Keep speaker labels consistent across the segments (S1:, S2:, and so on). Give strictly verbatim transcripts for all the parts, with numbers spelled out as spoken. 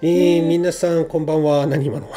S1: えー、皆さんこんばんは。何今の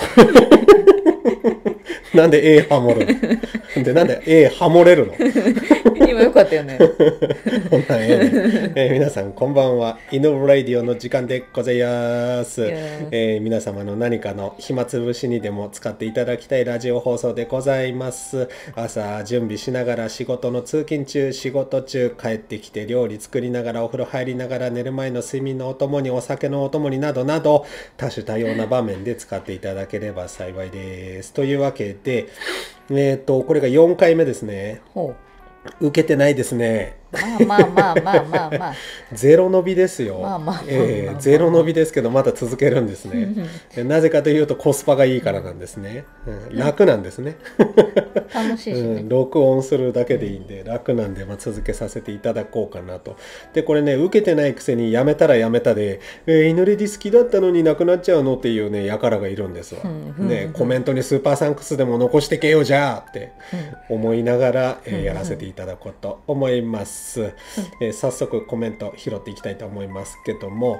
S1: なんで A ハモるので、なんで A ハモれるの
S2: 今よかったよね。
S1: こんなんええね、えー皆さんこんばんは。犬ラディオの時間でございます、
S2: いやー
S1: えー皆様の何かの暇つぶしにでも使っていただきたいラジオ放送でございます。朝準備しながら仕事の通勤中、仕事中、帰ってきて料理作りながら、お風呂入りながら、寝る前の睡眠のお供に、お酒のお供になどなど、多種多様な場面で使っていただければ幸いです。というわけで、えっとこれがよんかいめですね。
S2: ほ
S1: 受けてないですね。
S2: う。まあまあまあまあまあまあ。
S1: ゼロ伸びですよ。
S2: まあまあまあまあ
S1: えーゼロ伸びですけどまた続けるんですね。でなぜかというとコスパがいいからなんですね。うん、楽なんですね。
S2: 楽しいしね。
S1: うん、録音するだけでいいんで楽なんで、まあ、続けさせていただこうかなと。でこれね、受けてないくせにやめたらやめたで、えー、イヌレディ好きだったのになくなっちゃうのっていうね輩がいるんですわ。ね、コメントにスーパーサンクスでも残してけよじゃあって思いながら、えーやらせていただこうと思います。えー早速コメント拾っていきたいと思いますけども、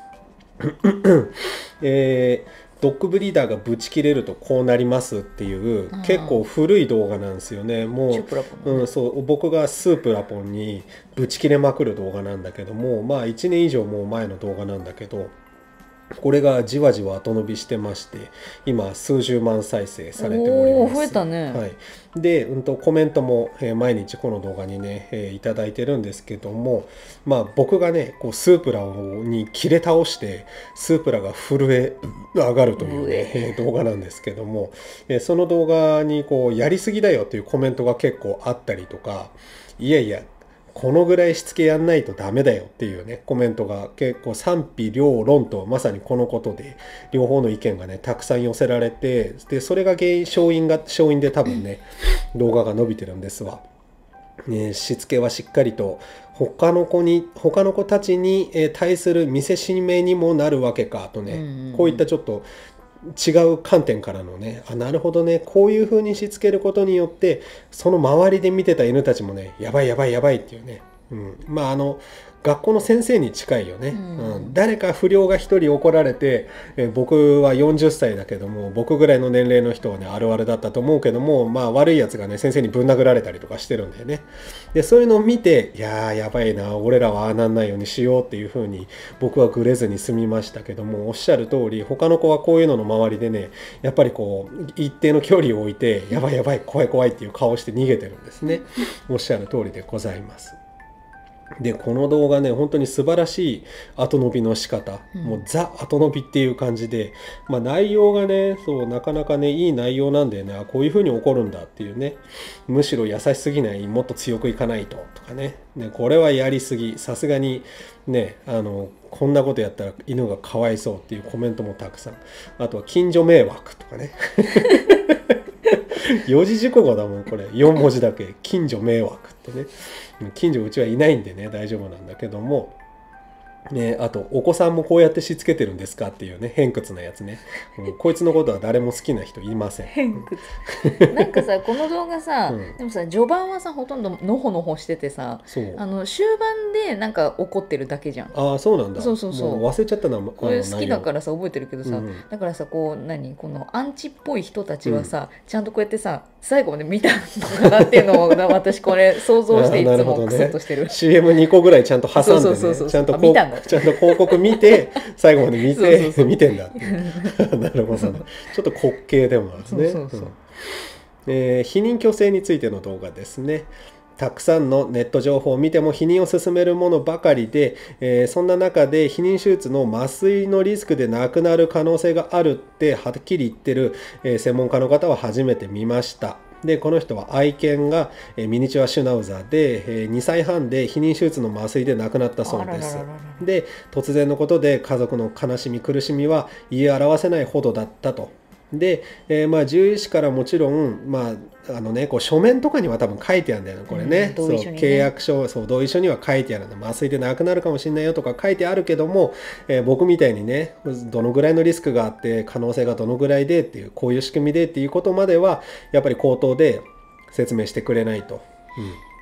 S1: えードッグブリーダーがブチ切れるとこうなりますっていう、
S2: うん
S1: 結構古い動画なんですよね。も
S2: チュ
S1: う、
S2: プラポンのね
S1: うん、そう僕がスープラポンにブチ切れまくる動画なんだけども、まあいちねん以上もう前の動画なんだけど、これがじわじわ後伸びしてまして、今数十万再生されております。
S2: おー増えたね
S1: はい、で、うん、とコメントも、えー毎日この動画にね、えーいただいてるんですけども、まあ僕がねこうスープラに切れ倒してスープラが震え上がるという
S2: う
S1: ね、
S2: え
S1: えー動画なんですけども、えーその動画にこうやりすぎだよというコメントが結構あったりとか、いやいやこのぐらいしつけやんないとダメだよっていうねコメントが結構賛否両論と、まさにこのことで両方の意見がねたくさん寄せられて、でそれが原因勝因が勝因で多分ね動画が伸びてるんですわ。ね、しつけはしっかりと他の子に他の子たちにえー対する見せしめにもなるわけかとね、
S2: うんうんうん
S1: こういったちょっと違う観点からのね、あ、なるほどね、こういう風にしつけることによってその周りで見てた犬たちもね、やばいやばいやばいっていうね、うん、まああの学校の先生に近いよね、
S2: うん
S1: うん誰か不良が一人怒られて、えー僕はよんじゅっさいだけども、僕ぐらいの年齢の人はねあるあるだったと思うけども、まあ悪いやつがね先生にぶん殴られたりとかしてるんだよね。でそういうのを見て、いやーやばいな、俺らはああなんないようにしようっていう風に僕はグレずに済みましたけども、おっしゃる通り他の子はこういうのの周りでね、やっぱりこう一定の距離を置いて、やばいやばい怖い怖いっていう顔をして逃げてるんですね。おっしゃる通りでございます。でこの動画ね本当に素晴らしい後伸びの仕方、
S2: うん
S1: もうザ後伸びっていう感じで、まあ、内容がねそうなかなかねいい内容なんだよね。あこういう風に怒るんだっていうね、むしろ優しすぎない、もっと強くいかないととかね、ねこれはやりすぎ、さすがにねあのこんなことやったら犬がかわいそうっていうコメントもたくさん、あとは近所迷惑とかね四字熟語だもんこれ、よん文字だけ近所迷惑ってね。近所うちはいないんでね大丈夫なんだけども、ね、あとお子さんもこうやってしつけてるんですかっていうね偏屈なやつね、うん、こいつのことは誰も好きな人いません。
S2: 偏屈。なんかさこの動画さ、
S1: うん
S2: でもさ序盤はさほとんどのほのほしててさ、
S1: そう
S2: あの終盤でなんか怒ってるだけじゃん。
S1: ああそうなんだ。
S2: そうそうそう
S1: もう忘れちゃったな。
S2: これ好きだかららさ覚えてるけどさ、
S1: うん
S2: だからさこう何このアンチっぽい人たちはさ、ちゃんとこうやってさ最後まで見たのかなっていうのを私これ想像していつもクスッとしてる。
S1: シーエムに 個ぐらいちゃんと挟んで
S2: そうそうそうそう
S1: ねちゃんとこう
S2: あ見たんだ
S1: ちゃんと広告見て最後まで見て
S2: そうそうそう
S1: 見てんだってなるほどね。ちょっと滑稽でもあるね。
S2: そうそうそう
S1: うんえー避妊去勢についての動画ですね。たくさんのネット情報を見ても避妊を進めるものばかりで、えーそんな中で避妊手術の麻酔のリスクで亡くなる可能性があるってはっきり言ってる、えー専門家の方は初めて見ました。でこの人は愛犬がえーミニチュアシュナウザーで、えーにさいはんで避妊手術の麻酔で亡くなったそうです
S2: あららららら。
S1: で突然のことで家族の悲しみ苦しみは言い表せないほどだったと。で、えーまあ獣医師からもちろん、まああのね、こう書面とかには多分書いてあるんだよねこれね、そう
S2: うん同意書にね
S1: 契約書、そう同意書には書いてあるんだ、麻酔で亡くなるかもしれないよとか書いてあるけども、えー僕みたいにねどのぐらいのリスクがあって可能性がどのぐらいでっていう、こういう仕組みでっていうことまではやっぱり口頭で説明してくれないと。うん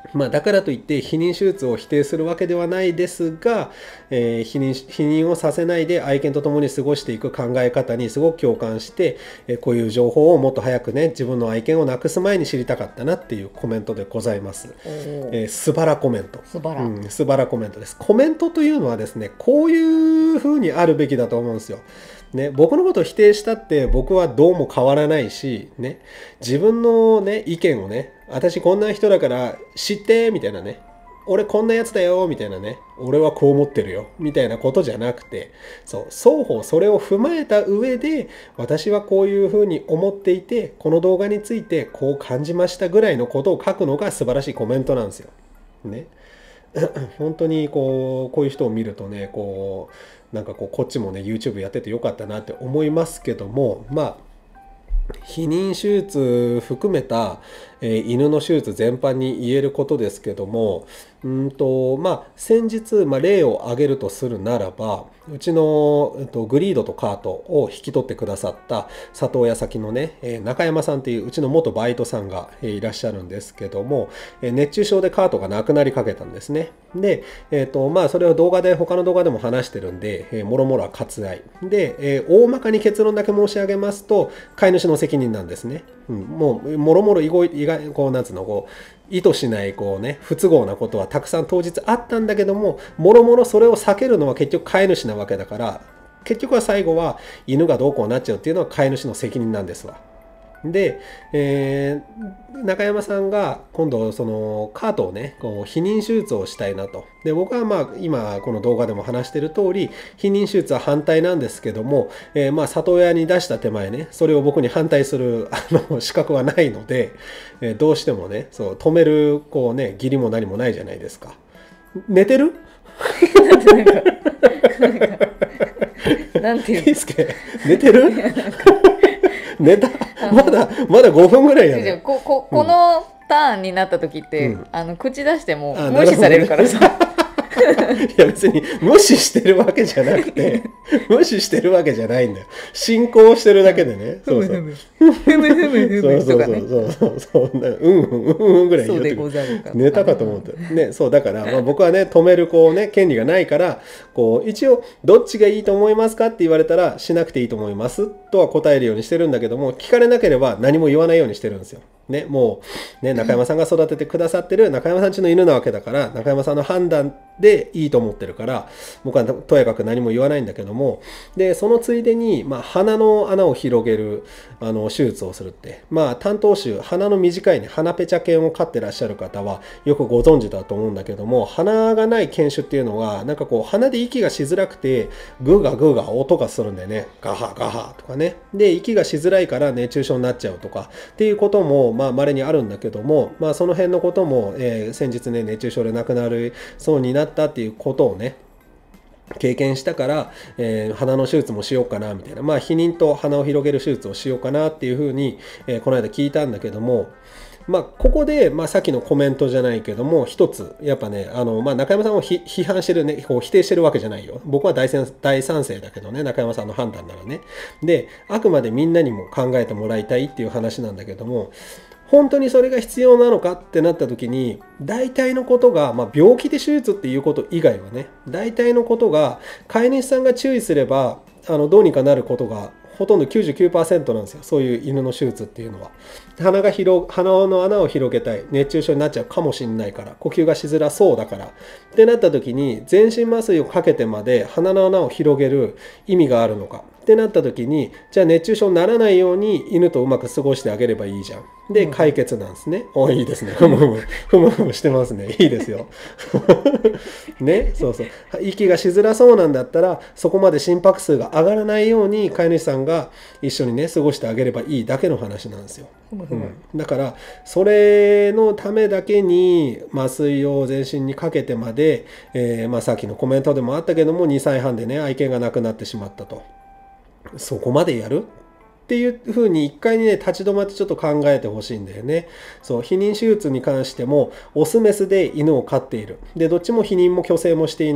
S1: まあ、だからといって避妊手術を否定するわけではないですが、えー、避妊、避妊をさせないで愛犬と共に過ごしていく考え方にすごく共感して、えー、こういう情報をもっと早くね、自分の愛犬を亡くす前に知りたかったなっていうコメントでございます。えー、すばらコメント。
S2: すばら、うん、
S1: すばらコメントです。コメントというのはですね、こういう風にあるべきだと思うんですよ。ね、僕のことを否定したって僕はどうも変わらないし、ね、自分の、ね、意見をね、私こんな人だから知ってみたいなね、俺こんなやつだよみたいなね、俺はこう思ってるよみたいなことじゃなくて、そう双方それを踏まえた上で、私はこういうふうに思っていて、この動画についてこう感じましたぐらいのことを書くのが素晴らしいコメントなんですよ。ね。本当にこうこういう人を見るとね、こうなんかこうこっちもね YouTube やっててよかったなって思いますけども、まあ避妊手術含めた、えー、犬の手術全般に言えることですけども、うんとまあ、先日、まあ、例を挙げるとするならば、うちの、えっと、グリードとカートを引き取ってくださった里親先のね、えー、中山さんっていううちの元バイトさんが、えー、いらっしゃるんですけども、えー、熱中症でカートが亡くなりかけたんですね。で、えーとまあ、それを動画で他の動画でも話してるんで、えー、もろもろは割愛で、えー、大まかに結論だけ申し上げますと、飼い主の責任なんですね。うん、もうもろもろ意外こうなんつうのこう意図しないこうね不都合なことはたくさん当日あったんだけども、もろもろそれを避けるのは結局飼い主なわけだから、結局は最後は犬がどうこうなっちゃうっていうのは飼い主の責任なんですわ。で、えー、中山さんが今度そのカートをねこう避妊手術をしたいなと。で僕はまあ今この動画でも話している通り避妊手術は反対なんですけども、えー、まあ里親に出した手前ね、それを僕に反対するあの資格はないので、えー、どうしてもねそう止めるこうね義理も何もないじゃないですか。寝てる？なんていうの？寝てる？寝た？まだまだごふんぐらいやね。
S2: こここのターンになった時って、うん、あの口出しても無視されるからさ。
S1: いや別に無視してるわけじゃなくて無視してるわけじゃないんだよ。進行してるだけでね。そうそう。ふむふむふむとかね。そうそうそうそう。うんうんうんぐらい言ってくる。寝たかと思ってね。そうだからまあ僕はね止めるこうね権利がないから、こう一応どっちがいいと思いますかって言われたらしなくていいと思いますとは答えるようにしてるんだけども、聞かれなければ何も言わないようにしてるんですよ。ね、もう、ね、中山さんが育ててくださってる中山さん家の犬なわけだから、中山さんの判断でいいと思ってるから、僕はとやかく何も言わないんだけども、でそのついでに、まあ、鼻の穴を広げるあの手術をするって、まあ、担当種鼻の短い、ね、鼻ペチャ犬を飼ってらっしゃる方はよくご存知だと思うんだけども、鼻がない犬種っていうのはなんかこう鼻で息がしづらくてグーガグーガ音がするんでね、ガハガハとかね、で息がしづらいから熱中症になっちゃうとかっていうこともまあ稀にあるんだけども、まあ、その辺のことも、えー、先日ね熱中症で亡くなるそうになったっていうことをね経験したから、えー、鼻の手術もしようかなみたいな、まあ避妊と鼻を広げる手術をしようかなっていうふうに、えー、この間聞いたんだけども、まあ、ここで、まあ、さっきのコメントじゃないけども一つやっぱねあの、まあ、中山さんを批判してるねこう否定してるわけじゃないよ。僕は大大賛成だけどね、中山さんの判断ならね。であくまでみんなにも考えてもらいたいっていう話なんだけども、本当にそれが必要なのかってなった時に大体のことが、まあ、病気で手術っていうこと以外はね大体のことが飼い主さんが注意すればあのどうにかなることがほとんど きゅうじゅうきゅうパーセント なんですよ。そういう犬の手術っていうのは鼻が広鼻の穴を広げたい、熱中症になっちゃうかもしれないから、呼吸がしづらそうだからってなった時に全身麻酔をかけてまで鼻の穴を広げる意味があるのかってなった時に、じゃあ熱中症にならないように犬とうまく過ごしてあげればいいじゃん。で解決なんですね。おいいですね。ふむふむふむふむしてますね。いいですよ。ね、そうそう。息がしづらそうなんだったらそこまで心拍数が上がらないように飼い主さんが一緒にね過ごしてあげればいいだけの話なんですよ。うん、だからそれのためだけに麻酔を全身にかけてまで、えーまあ、さっきのコメントでもあったけどもにさいはんでね愛犬が亡くなってしまったと。そこまでやるっていうふうに一回にね立ち止まってちょっと考えてほしいんだよね。そう避妊手術に関してもオスメスで犬を飼っている。でどっちも避妊も去勢もしていない。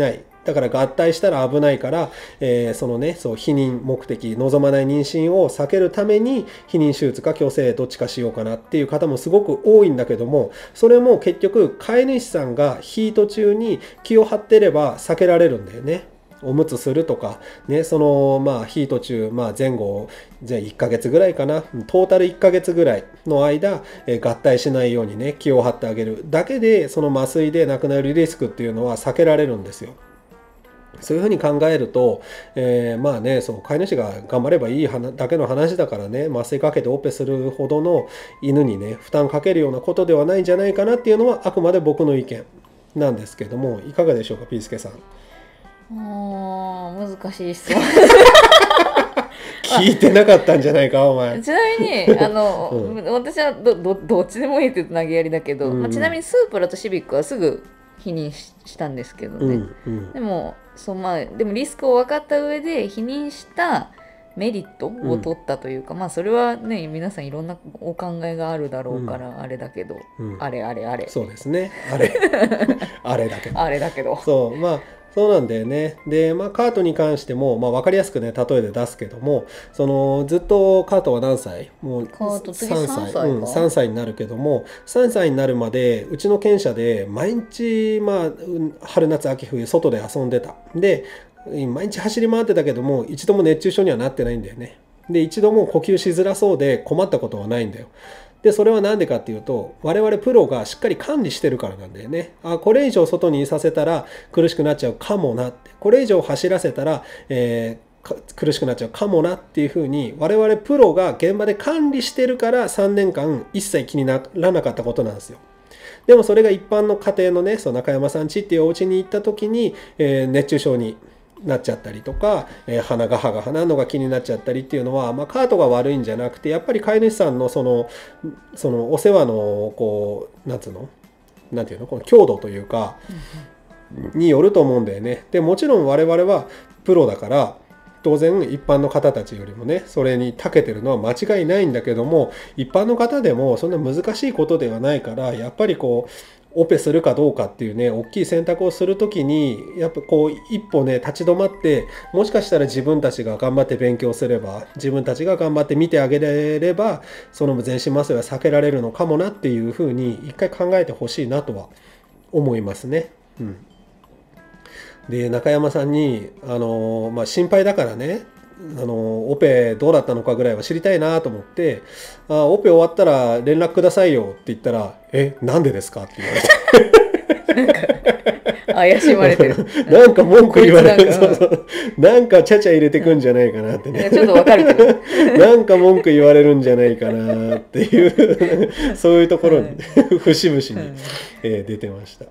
S1: だから合体したら危ないから、えー、そのねそう避妊目的望まない妊娠を避けるために避妊手術か矯正どっちかしようかなっていう方もすごく多いんだけども、それも結局飼い主さんがヒート中に気を張ってれば避けられるんだよね。おむつするとか、ね、そのまあヒート中、まあ、前後じゃあいっかげつぐらいかな、トータルいっかげつぐらいの間、えー、合体しないようにね気を張ってあげるだけでその麻酔で亡くなるリスクっていうのは避けられるんですよ。そういうふうに考えると、えー、まあねそう飼い主が頑張ればいいだけの話だからね、麻酔かけてオペするほどの犬にね負担かけるようなことではないんじゃないかなっていうのはあくまで僕の意見なんですけども、いかがでしょうかピースケさん。
S2: あー難しい質問
S1: 聞いてなかったんじゃないかお前。
S2: ちなみにあの、
S1: うん、
S2: 私は ど, ど, どっちでもいいって言うと投げやりだけど、
S1: うんうん、
S2: まあ、ちなみにスープラとシビックはすぐ否認 し, したんですけどね、
S1: うんうん、
S2: でもそう、まあ、でもリスクを分かった上で否認したメリットを取ったというか、うん、まあそれはね皆さんいろんなお考えがあるだろうからあれだけど、うん、あれあれあれ
S1: そうですねあれあれだけど
S2: あれだけど
S1: そうまあそうなんだよね。で、まあ、カートに関しても、まあ、分かりやすくね例えで出すけども、そのずっとカートは何歳もう
S2: カート次
S1: さんさい、うん、さんさいになるけども、さんさいになるまでうちの犬舎で毎日、まあ、春夏秋冬外で遊んでた。で毎日走り回ってたけども一度も熱中症にはなってないんだよね。で一度も呼吸しづらそうで困ったことはないんだよ。でそれは何でかっていうと我々プロがしっかり管理してるからなんだよね。あこれ以上外にいさせたら苦しくなっちゃうかもなって、これ以上走らせたら、えー、苦しくなっちゃうかもなっていうふうに我々プロが現場で管理してるからさんねんかん一切気にならなかったことなんですよ。でもそれが一般の家庭のねその中山さん家っていうお家に行った時に、えー、熱中症になっちゃったりとか、えー、鼻が歯が鼻のが気になっちゃったりっていうのは、まあ、カートが悪いんじゃなくてやっぱり飼い主さんのそのそのお世話のこうなんつうのなんていうのこの強度というかによると思うんだよね。でもちろん我々はプロだから当然一般の方たちよりもねそれに長けてるのは間違いないんだけども、一般の方でもそんな難しいことではないからやっぱりこうオペするかどうかっていうね大きい選択をするときにやっぱこう一歩ね立ち止まって、もしかしたら自分たちが頑張って勉強すれば自分たちが頑張って見てあげればその全身麻酔は避けられるのかもなっていうふうに一回考えてほしいなとは思いますね。うん、で中山さんにあの、まあ、心配だからねあのオペどうだったのかぐらいは知りたいなと思って「あオペ終わったら連絡くださいよ」って言ったら「えなんでですか?」って言われて
S2: なんか怪しまれてる
S1: なんか文句言われるそうそうなんかちゃちゃ入れてくんじゃないかなってね
S2: ちょっとわかるけど
S1: なんか文句言われるんじゃないかなっていうそういうところに節々に、えー、出てました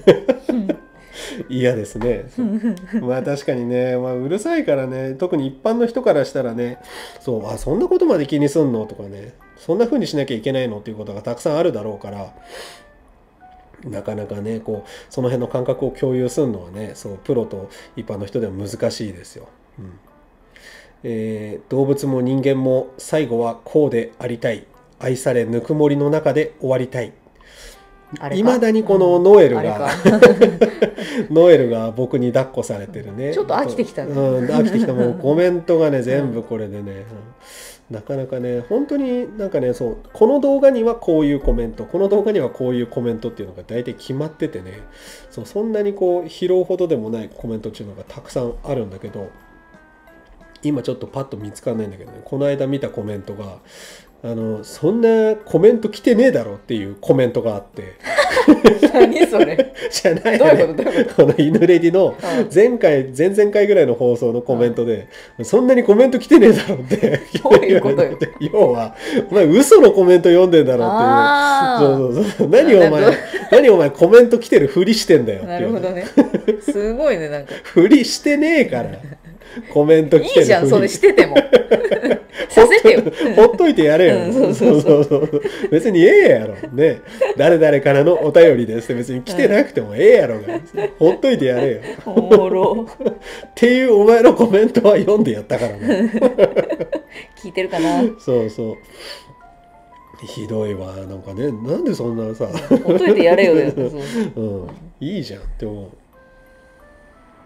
S1: 嫌ですね。まあ確かにね、まあ、うるさいからね、特に一般の人からしたらね、そうあそんなことまで気にすんのとかね、そんな風にしなきゃいけないのっていうことがたくさんあるだろうから、なかなかねこうその辺の感覚を共有するのはね、そうプロと一般の人でも難しいですよ。うんえー、動物も人間も最後はこうでありたい、愛されぬくもりの中で終わりたい。いまだにこのノエルが、うん、ノエルが僕に抱っこされてるね。
S2: ちょっと飽きてきたね、
S1: うん、飽きてきた。もうコメントがね全部これでね、うん、なかなかね本当になんかねそうこの動画にはこういうコメント、この動画にはこういうコメントっていうのが大体決まっててね、そうそんなにこう拾うほどでもないコメントっていうのがたくさんあるんだけど、今ちょっとパッと見つかんないんだけどね、この間見たコメントがあのそんなコメント来てねえだろっていうコメントがあって
S2: 何それ
S1: じゃない
S2: どういうことどういうこと
S1: この犬レディの前回前々回ぐらいの放送のコメントで、うん、そんなにコメント来てねえだろって
S2: どういうことよ
S1: 要はお前嘘のコメント読んでんだろっていうそうそうそう何お前何お前コメント来てるふりしてんだよっていう、
S2: なるほどねすごいねなんか
S1: ふりしてねえからコメント来てるふり
S2: いいじゃんそれしててもさせてよ
S1: ほっといてやれよ、うん、そうそうそうそう別にええやろね、誰々からのお便りですって別に来てなくてもええやろが、うん、ほっといてやれよ
S2: おもろ
S1: っていうお前のコメントは読んでやったからね
S2: 聞いてるかな。
S1: そうそうひどいわなんかね、なんでそんなさ
S2: ほっといてやれよね
S1: うん、いいじゃんって思う。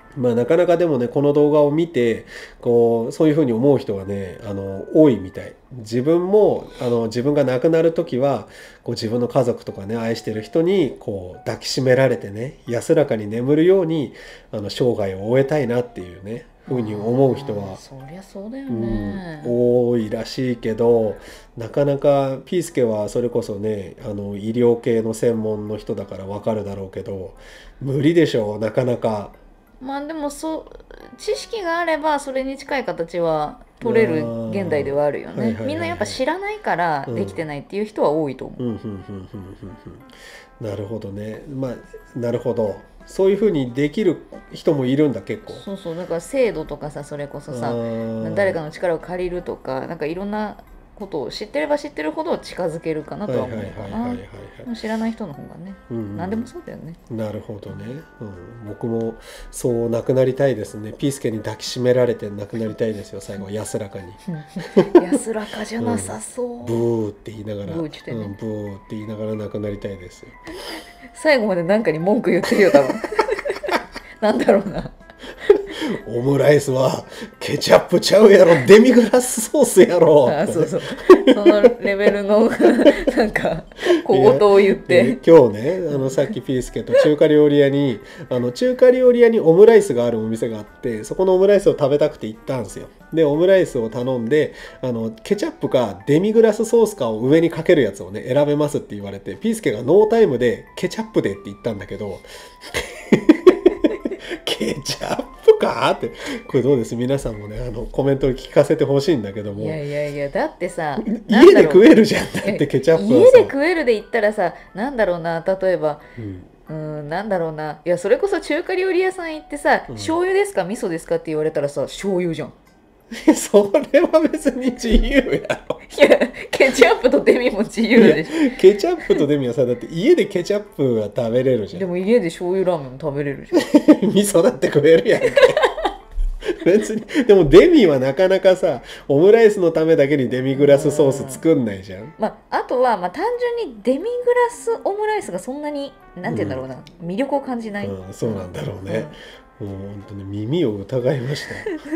S1: まあなかなかでもねこの動画を見てこうそういうふうに思う人がねあの多いみたい。自分もあの自分が亡くなる時はこう自分の家族とかね愛してる人にこう抱きしめられてね安らかに眠るようにあの生涯を終えたいなっていうねふうに思う人は
S2: そりゃそうだよね、
S1: うん、多いらしいけどなかなかピースケはそれこそねあの医療系の専門の人だから分かるだろうけど無理でしょうなかなか。
S2: まあでもそう知識があればそれに近い形は取れる現代ではあるよね。みんなやっぱ知らないからできてないっていう人は多いと思う。
S1: なるほどね。まあなるほど。そういうふうにできる人もいるんだ結構。
S2: そうそうだから制度とかさそれこそさ誰かの力を借りるとかなんかいろんなことを知ってれば知ってるほど近づけるかなとは思うかな。知らない人の方がね、うんうん、何でもそうだよね。
S1: なるほどね、うん、僕もそうなくなりたいですね。ピースケに抱きしめられてなくなりたいですよ最後安らかに
S2: 安らかじゃなさそう、
S1: うん、ブーって言いながらブーって、ねうん、ブーって言いながらなくなりたいですよ。
S2: 最後まで何かに文句言ってるよ多分なんだろうな
S1: オムライスはケチャップちゃうやろデミグラスソースやろ
S2: あそうそうそのレベルのなんか小言を言って
S1: 今日ねあのさっきピースケと中華料理屋にあの中華料理屋にオムライスがあるお店があってそこのオムライスを食べたくて行ったんですよ。でオムライスを頼んであのケチャップかデミグラスソースかを上にかけるやつをね選べますって言われてピースケがノータイムでケチャップでって言ったんだけどケチャップかってこれどうです皆さんもねあのコメントを聞かせてほしいんだけども。
S2: いやいやいやだってさ
S1: 家で食えるじゃんだってケチャップは
S2: 家で食えるで言ったらさなんだろうな例えば、うん、うんなんだろうないやそれこそ中華料理屋さん行ってさ、うん、醤油ですか味噌ですかって言われたらさ醤油じゃん
S1: それは別に自由やろ。
S2: いやケチャップとデミも自由でしょ。
S1: ケチャップとデミはさだって家でケチャップは食べれるじゃん。
S2: でも家で醤油ラーメンも食べれるじゃん
S1: 味噌だって食えるやんけ別にでもデミはなかなかさオムライスのためだけにデミグラスソース作んないじゃん。
S2: まあ、あとは、まあ、単純にデミグラスオムライスがそんなになんて言うんだろうな、うん、魅力を感じない、
S1: うん、そうなんだろうね、うん、もう本当に耳を疑いました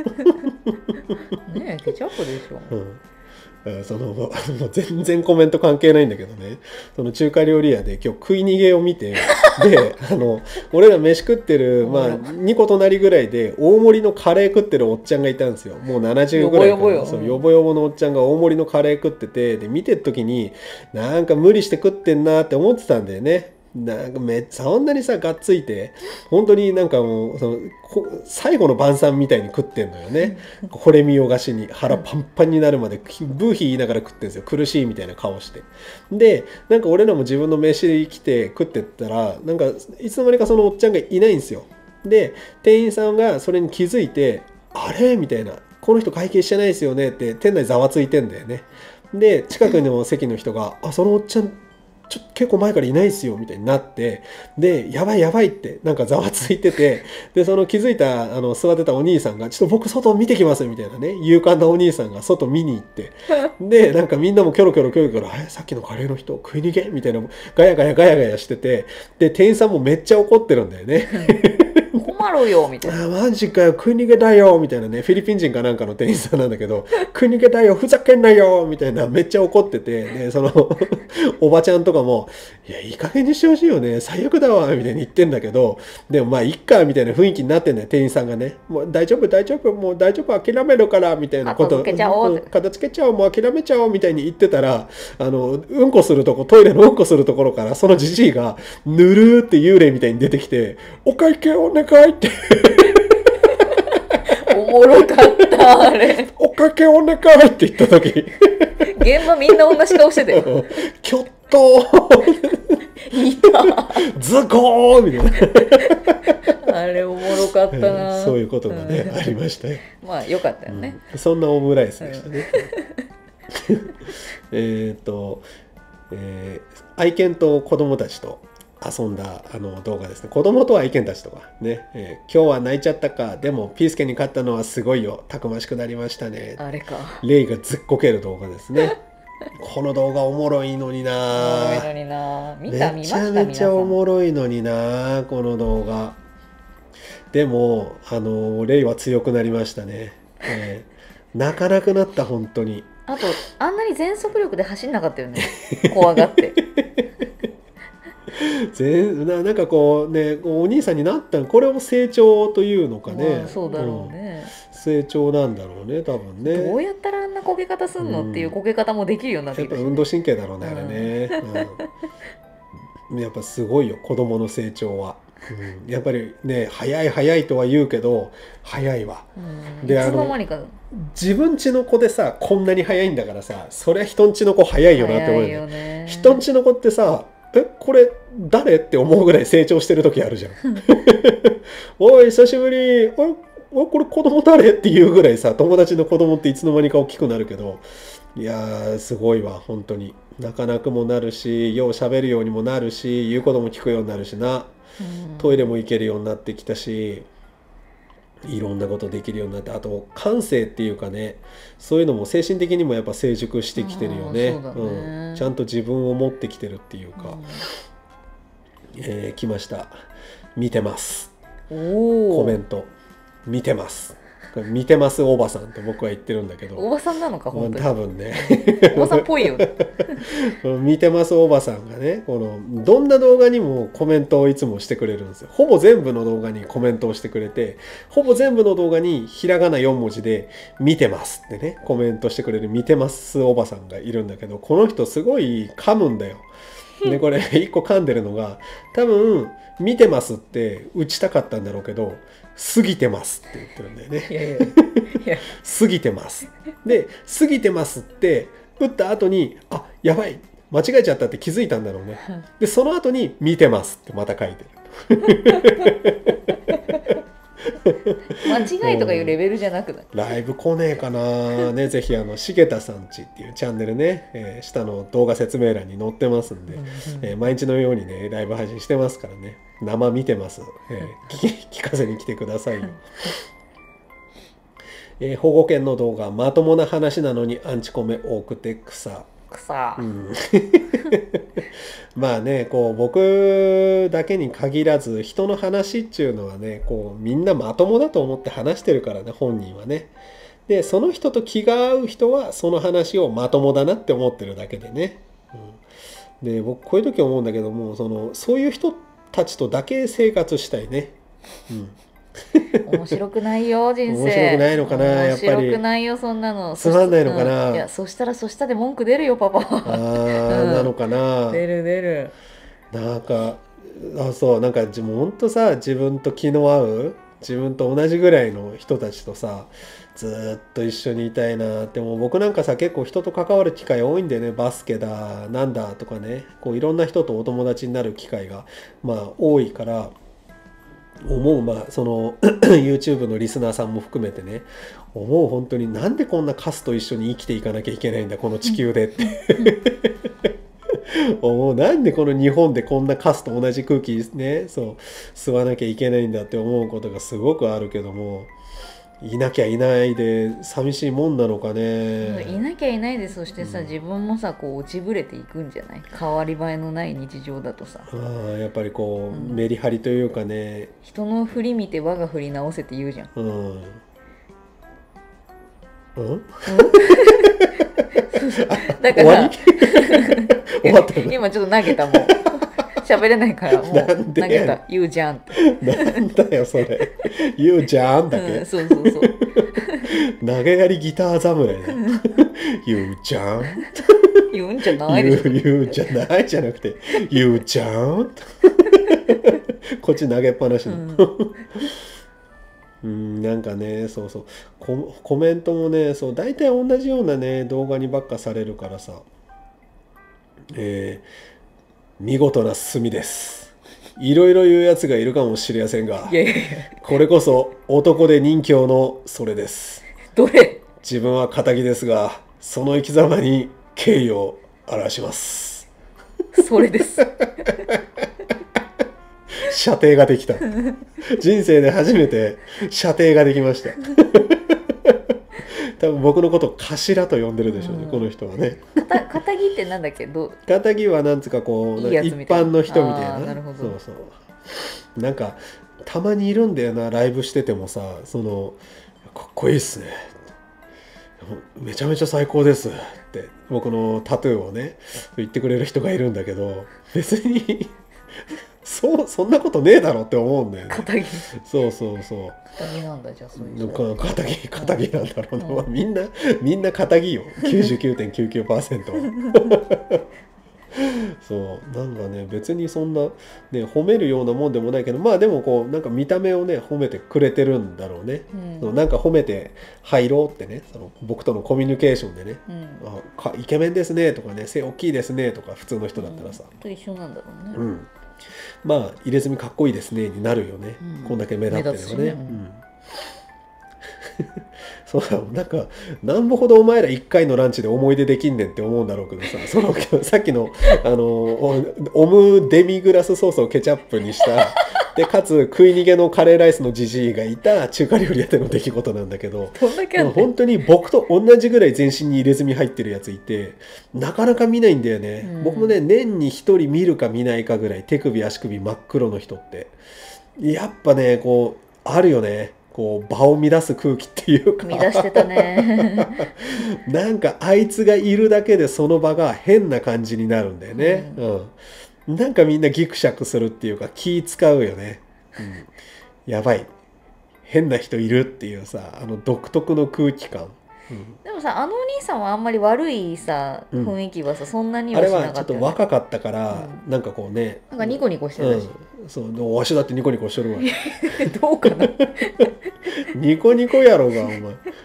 S2: ねえケチャップでしょ、
S1: うんそのもう全然コメント関係ないんだけどねその中華料理屋で今日食い逃げを見てであの俺ら飯食ってる、まあ、にこ隣ぐらいで大盛りのカレー食ってるおっちゃんがいたんですよ。もうななじゅうぐらいからよぼよぼのおっちゃんが大盛りのカレー食っててで見てる時になんか無理して食ってんなって思ってたんだよね。なんかめそんなにさがっついて本当になんかもうその最後の晩餐みたいに食ってんのよね。これ見よがしに腹パンパンになるまでブーヒー言いながら食ってんですよ。苦しいみたいな顔してでなんか俺らも自分の飯来て食ってったらなんかいつの間にかそのおっちゃんがいないんですよ。で店員さんがそれに気づいてあれみたいなこの人会計してないですよねって店内ざわついてんだよね。で近くの席の人があそのおっちゃんちょ結構前からいないですよみたいになってでやばいやばいってなんかざわついててでその気づいたあの座ってたお兄さんがちょっと僕外見てきますみたいなね勇敢なお兄さんが外見に行ってでなんかみんなもキョロキョロキョロキョロえさっきのカレーの人食い逃げみたいなガヤガヤガヤガヤしててで店員さんもめっちゃ怒ってるんだよね
S2: 困るよみたいな
S1: あマジかよ食い逃げだよみたいなねフィリピン人かなんかの店員さんなんだけど食い逃げだよふざけんなよみたいなめっちゃ怒っててでそのおばちゃんとかもいやいい加減にしてほしいよね最悪だわみたいに言ってんだけどでもまあいっかみたいな雰囲気になってんだよ店員さんがねもう大丈夫大丈夫もう大丈夫諦めるからみたいなこと
S2: 片付けちゃおう
S1: 片付けちゃおうもう諦めちゃおうみたいに言ってたらあのうんこするとこトイレのうんこするところからそのじじいがぬるーって幽霊みたいに出てきてお会計お願いって
S2: おもろかったあれ
S1: お会計お願いって言った時
S2: 現場みんな同じ顔してて
S1: きょっと
S2: いた
S1: ズコーみたい
S2: なあれおもろかったな、
S1: うん、そういうことがね、うん、ありましたよ
S2: まあよかったよね、
S1: うん、そんなオムライスでしたね、うん、えっと、えー、愛犬と子供たちと遊んだあの動画ですね。子供と愛犬たちとかね、えー、今日は泣いちゃったかでもピースケに勝ったのはすごいよたくましくなりましたね
S2: あれか
S1: レイがずっこける動画ですねこの動画おもろいのにな
S2: おもろいのにな見た見ました
S1: めちゃめちゃおもろいのになこの動画でもあのレイは強くなりましたね、えー、泣かなくなった本当に。
S2: あとあんなに全速力で走んなかったよね怖がって
S1: 全ななんかこうねお兄さんになったのこれを成長というのかね、
S2: まあ、そうだろうね、
S1: うん、成長なんだろうね多分ね。
S2: どうやったらあんなこけ方すんの、うん、っていうこけ方もできるようになってきたし、ね、
S1: やっぱ運動神経だろうね、うん、あれね、うん、やっぱすごいよ子供の成長は、うん、やっぱりね早い早いとは言うけど早いわ、
S2: うん、でいつの間にか
S1: 自分家の子でさこんなに早いんだからさそりゃ人ん家の子早いよなって思うよね。
S2: よね
S1: 人ん家の子ってさえこれ誰って思うぐらい成長してる時あるじゃんおい久しぶりあれこれ子供誰っていうぐらいさ友達の子供っていつの間にか大きくなるけど、いやーすごいわ本当に。泣かなくもなるしよう喋るようにもなるし言うことも聞くようになるしな、うん、トイレも行けるようになってきたしいろんなことできるようになって、あと感性っていうかねそういうのも精神的にもやっぱ成熟してきてるよね、うん、うん、ちゃんと自分を持ってきてるっていうか、うん、えー、来ました見てます
S2: お
S1: コメント見てます見てますおばさんって僕は言ってるんだけど、
S2: おばさんなのか本当に、
S1: 多分ね
S2: おばさんっぽいよね
S1: 見てますおばさんがねこのどんな動画にもコメントをいつもしてくれるんですよ。ほぼ全部の動画にコメントをしてくれて、ほぼ全部の動画にひらがなよん文字で見てますってねコメントしてくれる見てますおばさんがいるんだけど、この人すごい噛むんだよ。でこれ一個噛んでるのが多分見てますって打ちたかったんだろうけど過ぎてますって言ってるんだよね。
S2: いやいやいや
S1: 過ぎてますで過ぎてますって打った後にあやばい間違えちゃったって気づいたんだろうね。でその後に見てますってまた書いてる
S2: 間違いとかいうレベルじゃなくない、
S1: ライブ来ねえかなねぜひあのしげたさんちっていうチャンネルね、えー、下の動画説明欄に載ってますんで、うんうんえー、毎日のようにねライブ配信してますからね生見てます、えー、聞, 聞かせに来てくださいよえー、保護犬の動画まともな話なのにアンチコメ多くて草
S2: 草、
S1: うん、まあねこう僕だけに限らず人の話っていうのはねこうみんなまともだと思って話してるからね本人はね。でその人と気が合う人はその話をまともだなって思ってるだけでね、うん、で僕こういう時思うんだけどもそのそういう人たちとだけ生活したいね、うん
S2: 面白くないよ人生。
S1: 面白くないのかなやっぱり。
S2: 面白くないよそんなの。
S1: つまんないのかな、
S2: うん、いやそしたらそしたで文句出るよパパ
S1: ああ、うん、なのかな。
S2: 出る出る。
S1: なんかあそうなんかほんとさ自分と気の合う自分と同じぐらいの人たちとさずっと一緒にいたいなって。も僕なんかさ結構人と関わる機会多いんでねバスケだなんだとかねこういろんな人とお友達になる機会がまあ多いから思うまあそのYouTube のリスナーさんも含めてね思う本当になんでこんなカスと一緒に生きていかなきゃいけないんだこの地球でって思う。なんでこの日本でこんなカスと同じ空気ねそう吸わなきゃいけないんだって思うことがすごくあるけどもいなきゃいないで寂しいもんなのかね。
S2: いなきゃいないでそしてさ、うん、自分もさこう落ちぶれていくんじゃない変わり映えのない日常だとさ
S1: あやっぱりこう、うん、メリハリというかね
S2: 人の振り見て我が振り直せって言うじゃんうん
S1: うん、うん、
S2: だから終わった今ちょっと投げたもん喋れないからもう投げた言うじゃんって
S1: なんだよそれ言うじゃんだけ、
S2: うん、そうそうそう
S1: 投げやりギター侍だ言うじゃん
S2: 言うんじゃないでしょ
S1: 言う、言うじゃないじゃなくて言うじゃんこっち投げっぱなしの、うんうん、なんかねそうそう コ, コメントもねそう大体同じようなね動画にばっかされるからさえー見事な進みです。いろいろ言うやつがいるかもしれませんが、
S2: いやいやいや
S1: これこそ男で人侠のそれです。
S2: どれ？
S1: 自分は堅気ですが、その生き様に敬意を表します。
S2: それです。
S1: 射程ができた。人生で初めて射程ができました。多分僕のことを頭と呼んでるでしょうね、うん、この人はね。
S2: 堅気ってなんだっけどう
S1: 堅気はなんつうかこういい一般の人みたいな。
S2: なるほど。
S1: そうそうなんかたまにいるんだよな、ライブしててもさ、そのかっこいいっすね、めちゃめちゃ最高ですって僕のタトゥーをね言ってくれる人がいるんだけど、別にそうそんなことねえだろって思うんだよね。
S2: 肩着。
S1: そうそうそう。
S2: 肩着なんだ、じゃあそういう
S1: 人。肩着肩着なんだろうな、うん、みんなみんな肩着よ きゅうじゅうきゅうてんきゅうきゅうパーセント そうなんかね、別にそんなね褒めるようなもんでもないけど、まあでもこうなんか見た目をね褒めてくれてるんだろうね、うん、なんか褒めて入ろうってね、その僕とのコミュニケーションでね、うん、あかイケメンですねとかね、背大きいですねとか普通の人だったらさ、
S2: うん、と一緒なんだろうね、
S1: うん、まあ入れ墨かっこいいですねになるよね、うん、こんだけ目立ってればね、ね、うん、そうだ、なんかなんぼほどお前らいっかいのランチで思い出できんねんって思うんだろうけどさ、そのさっきのあのオムデミグラスソースをケチャップにしたでかつ食い逃げのカレーライスのジジイがいた中華料理屋での出来事なんだけど、本当に僕と同じぐらい全身に入れ墨入ってるやついて、なかなか見ないんだよね、うん、僕もね年にひとり見るか見ないかぐらい手首足首真っ黒の人ってやっぱねこうあるよね、こう場を乱す空気っていうか、
S2: 乱してたね
S1: なんかあいつがいるだけでその場が変な感じになるんだよね、うんうん、なんかみんなギクシャクするっていうか気使うよね、うん、やばい変な人いるっていうさ、あの独特の空気感、
S2: うん、でもさ、あのお兄さんはあんまり悪いさ雰囲気はさ、うん、そんなにはしなかったよね。
S1: あれはちょっと若かったから、うん、なんかこうね、
S2: なんかニコニコしてたし、
S1: うん、そうわしだってニコニコしてるわ
S2: どうかな
S1: ニコニコやろうがお前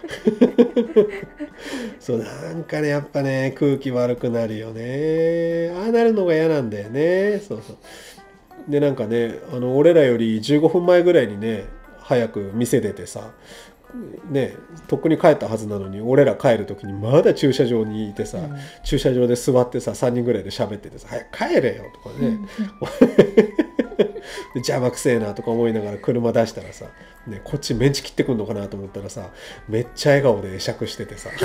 S1: そうなんかねやっぱね空気悪くなるよね、ああなるのが嫌なんだよね。そうそうでなんかね、あの俺らよりじゅうごふんまえぐらいにね早く店出てさね、とっくに帰ったはずなのに俺ら帰る時にまだ駐車場にいてさ、うん、駐車場で座ってささんにんぐらいで喋っててさ「早く帰れよ」とかね、うん、で邪魔くせえなとか思いながら車出したらさ、ね、こっちメンチ切ってくんのかなと思ったらさめっちゃ笑顔で会釈しててさ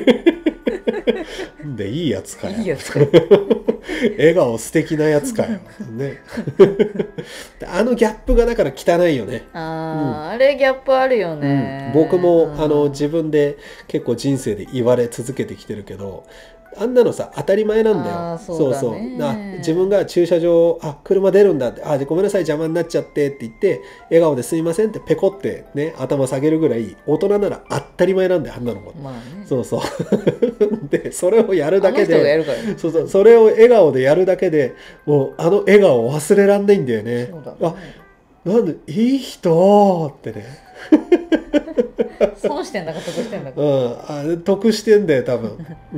S1: でいいやつかよ、いいやつかよ笑顔素敵なやつかよ、ね、あのギャップがだから汚いよね。
S2: あ、うん、あれギャップあるよね、
S1: うん、僕もあの自分で結構人生で言われ続けてきてるけど、あんなのさ当たり前なんだよ。
S2: あ、そうだね、
S1: そうそうあ自分が駐車場あ車出るんだってあごめんなさい邪魔になっちゃってって言って笑顔ですいませんってペコってね頭下げるぐらい大人なら当たり前なんだよあんなのも、
S2: まあね、
S1: そうそうでそれをやるだけで
S2: やるから、ね、
S1: そうそうそれを笑顔でやるだけでもうあの笑顔を忘れらんないんだよね。
S2: そうだね、
S1: あなんでいい人ってね
S2: 損してんだか得してんだか、
S1: うん、あ得してんだよ多分、うん、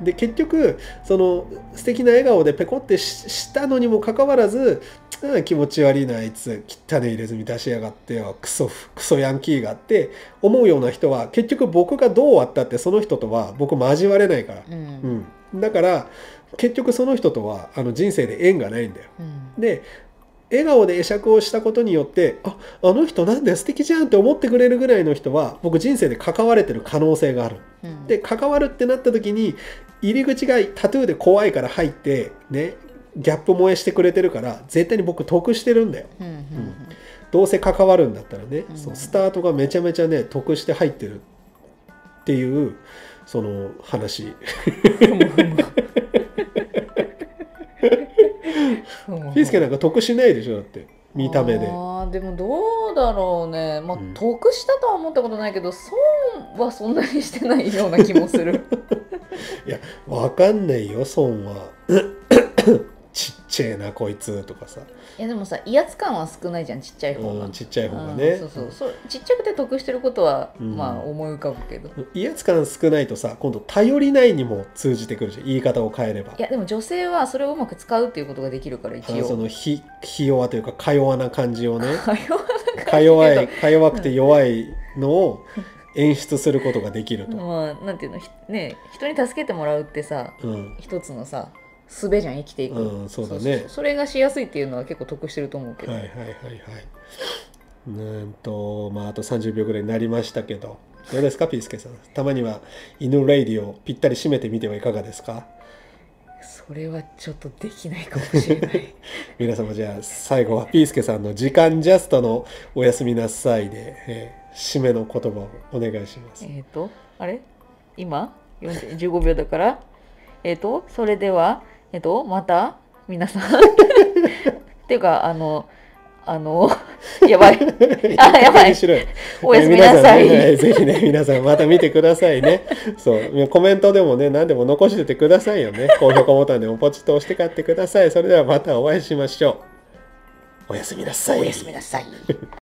S1: で結局その素敵な笑顔でペコってしたのにもかかわらず、うん、気持ち悪いなあいつ汚ね入れ墨出しやがってよクソクソヤンキーがって思うような人は結局僕がどうあったってその人とは僕交われないから、うんうん、だから結局その人とはあの人生で縁がないんだよ、うん、で笑顔で会釈をしたことによってああの人なんだよ素敵じゃんって思ってくれるぐらいの人は僕人生で関われてる可能性がある、うん、で関わるってなった時に入り口がタトゥーで怖いから入ってねギャップ萌えしてくれてるから絶対に僕得してるんだよ、うんうんうん、どうせ関わるんだったらね、うん、そうスタートがめちゃめちゃね得して入ってるっていうその話ピースケなんか得しないでしょだって見た目で。
S2: あでもどうだろうね、まあ、うん、得したとは思ったことないけど損はそんなにしてないような気もする
S1: いやわかんないよ損はちっちゃいなこいつとかさ。
S2: いやでもさ威圧感は少ないじゃんちっちゃい方が、
S1: うん、ちっちゃい方がね、
S2: そうそうそうちっちゃくて得してることは、うん、まあ思い浮かぶけど
S1: 威圧感少ないとさ今度頼りないにも通じてくるじゃん言い方を変えれば。
S2: いやでも女性はそれをうまく使うっていうことができるから一応
S1: そのひひ弱というかか弱な感じをね
S2: か弱な感じ
S1: か弱いか弱くて弱いのを演出することができると
S2: まあなんていうのね人に助けてもらうってさ、うん、一つのさ術じゃん生きていく、
S1: うん、そうだね。
S2: そうそうそれがしやすいっていうのは結構得してると思うけど。
S1: はいはいはいはい。うんとまああとさんじゅうびょうぐらいになりましたけどどうですかピースケさん。たまには犬レイディをぴったり締めてみてはいかがですか。
S2: それはちょっとできないかもしれない
S1: 皆様じゃあ最後はピースケさんの時間ジャストのおやすみなさいで、えー、締めの言葉をお願いします。
S2: えっとあれ今じゅうごびょうだからえっとそれではえっとまた皆さんっていうかあのあのやばいあやばいおやすみなさい、
S1: ね、ぜひね皆さんまた見てくださいね。そうコメントでもね何でも残しててくださいよね。高評価ボタンでもポチッと押して買ってください。それではまたお会いしましょう。おやすみなさい。
S2: おやすみなさい。